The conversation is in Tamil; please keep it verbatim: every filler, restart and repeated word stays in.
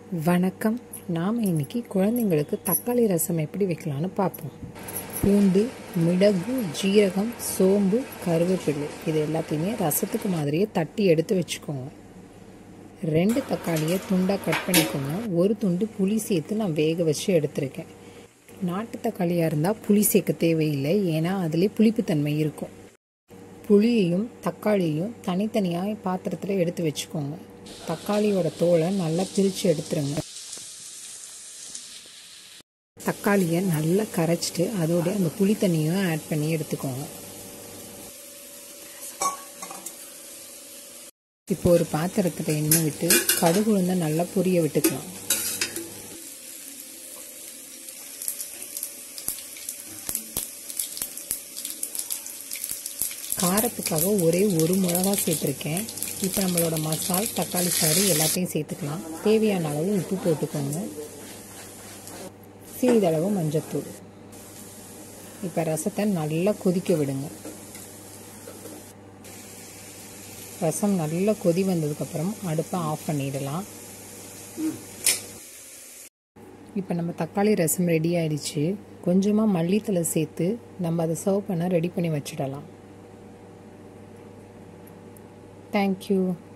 வணக்கம். நாம் இன்னைக்கு குழந்தைங்களுக்கு தக்காளி ரசம் எப்படி வைக்கலான்னு பார்ப்போம். பூண்டு, மிளகு, ஜீரகம், சோம்பு, கருவேப்பிலை இது எல்லாத்தையுமே ரசத்துக்கு மாதிரியே தட்டி எடுத்து வச்சுக்கோங்க. ரெண்டு தக்காளியை துண்டாக கட் பண்ணிக்கோங்க. ஒரு துண்டு புளி சேர்த்து நான் வேக வச்சு எடுத்திருக்கேன். நாட்டு தக்காளியாக இருந்தால் புளி சேர்க்க தேவையில்லை, ஏன்னா அதிலே புளிப்புத்தன்மை இருக்கும். புளியையும் தக்காளியையும் தனித்தனியாக பாத்திரத்தில் எடுத்து வச்சுக்கோங்க. தக்காளியோட தோலை நல்லா பிரித்து எடுத்துருங்க. தக்காளியை நல்லா கரைச்சிட்டு அதோட அந்த புளி தண்ணியும் ஆட் பண்ணி எடுத்துக்கோங்க. இப்போ ஒரு பாத்திரத்தில் எண்ணெய் விட்டு கடுகு உளுந்த நல்லா பொரிய விட்டுக்கலாம். காரத்துக்காக ஒரே ஒரு மிளகா சேர்த்துருக்கேன். இப்போ நம்மளோட மசால், தக்காளி சாறு எல்லாத்தையும் சேர்த்துக்கலாம். தேவையான அளவு உப்பு போட்டுக்கோங்க, சிறிதளவு மஞ்சத்தூள். இப்போ ரசத்தை நல்லா கொதிக்க விடுங்க. ரசம் நல்லா கொதி வந்ததுக்கப்புறம் அடுப்பை ஆஃப் பண்ணிடலாம். இப்போ நம்ம தக்காளி ரசம் ரெடி ஆயிடுச்சு. கொஞ்சமாக மல்லித்தலை சேர்த்து நம்ம அதை சர்வ் பண்ண ரெடி பண்ணி வச்சிடலாம். Thank you.